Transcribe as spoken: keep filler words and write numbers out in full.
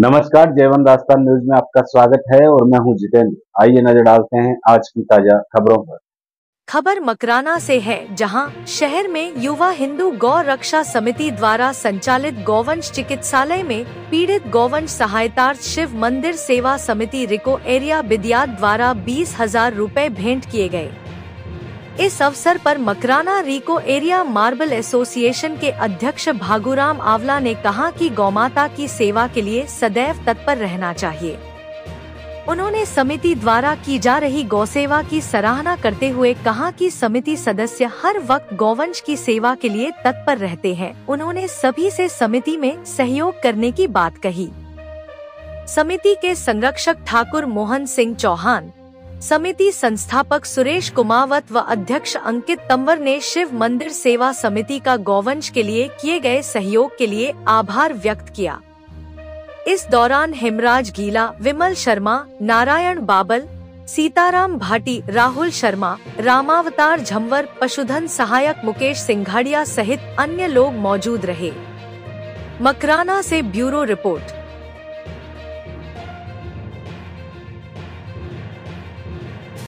नमस्कार, जयवन राजस्थान न्यूज में आपका स्वागत है और मैं हूं जितेंद्र। आइए नजर डालते हैं आज की ताजा खबरों पर। खबर मकराना से है, जहां शहर में युवा हिंदू गौ रक्षा समिति द्वारा संचालित गौवंश चिकित्सालय में पीड़ित गौवंश सहायतार्थ शिव मंदिर सेवा समिति रिको एरिया बिदियात द्वारा बीस हजार रूपए भेंट किए गए। इस अवसर पर Makrana RIICO area marble association के अध्यक्ष भागुराम आंवला ने कहा कि गौमाता की सेवा के लिए सदैव तत्पर रहना चाहिए। उन्होंने समिति द्वारा की जा रही गौसेवा की सराहना करते हुए कहा कि समिति सदस्य हर वक्त गौवंश की सेवा के लिए तत्पर रहते हैं। उन्होंने सभी से समिति में सहयोग करने की बात कही। समिति के संरक्षक ठाकुर मोहन सिंह चौहान, समिति संस्थापक सुरेश कुमावत व अध्यक्ष अंकित तंवर ने शिव मंदिर सेवा समिति का गौवंश के लिए किए गए सहयोग के लिए आभार व्यक्त किया। इस दौरान हेमराज गीला, विमल शर्मा, नारायण बाबल, सीताराम भाटी, राहुल शर्मा, रामावतार झंवर, पशुधन सहायक मुकेश सिंघाड़िया सहित अन्य लोग मौजूद रहे। मकराना से ब्यूरो रिपोर्ट।